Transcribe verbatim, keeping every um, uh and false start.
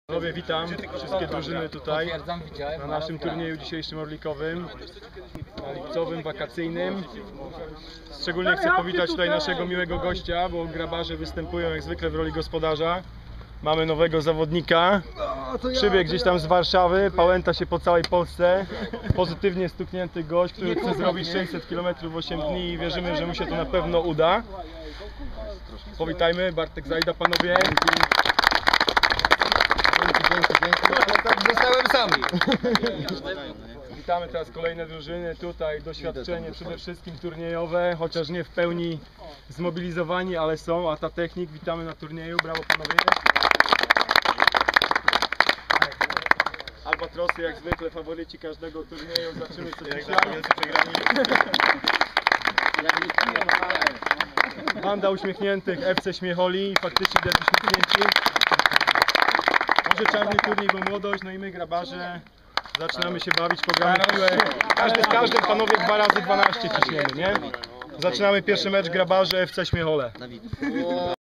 Panowie, witam wszystkie drużyny tutaj na naszym turnieju dzisiejszym orlikowym, na lipcowym, wakacyjnym. Szczególnie chcę powitać tutaj naszego miłego gościa, bo grabarze występują jak zwykle w roli gospodarza. Mamy nowego zawodnika, przybiegł gdzieś tam z Warszawy, pałęta się po całej Polsce. Pozytywnie stuknięty gość, który chce zrobić sześćset kilometrów w osiem dni i wierzymy, że mu się to na pewno uda. Powitajmy, Bartek Zajda, panowie. Tak zostałem sami. Witamy teraz kolejne drużyny, tutaj doświadczenie przede wszystkim turniejowe, chociaż nie w pełni zmobilizowani, ale są. Ata Technik, witamy na turnieju, brawo panowie. Albatrosy jak zwykle, faworyci każdego turnieju, zobaczymy co dzisiaj. Banda uśmiechniętych, F C Śmiecholi, faktycznie widać uśmiechnięci. Może czarny turniej, bo młodość, no i my grabarze zaczynamy się bawić, pogramy w piłę. Każdy z każdym, panowie, dwa razy dwanaście ciśniemy, nie? Zaczynamy pierwszy mecz grabarze F C Śmiechole.